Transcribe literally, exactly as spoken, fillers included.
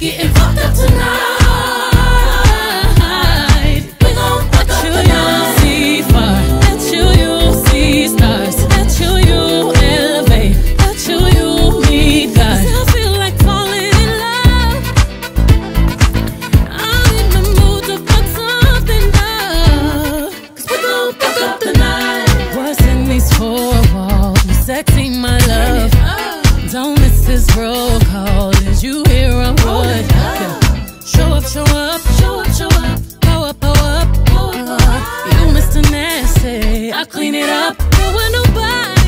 getting fucked up tonight. We gon' fuck up tonight. See far, let you, you see stars, let you, you elevate, let you, you meet God. I feel like falling in love. I'm in the mood to fuck something up. Cause we gon' fuck up tonight. What's in these four walls? You sexy, my love. Don't miss this roll call. Did you hear a word? Yeah. Show up, show up, Show up, show up, go up, go up. go up, go up. You Mister Nasty, I clean it up. There was nobody.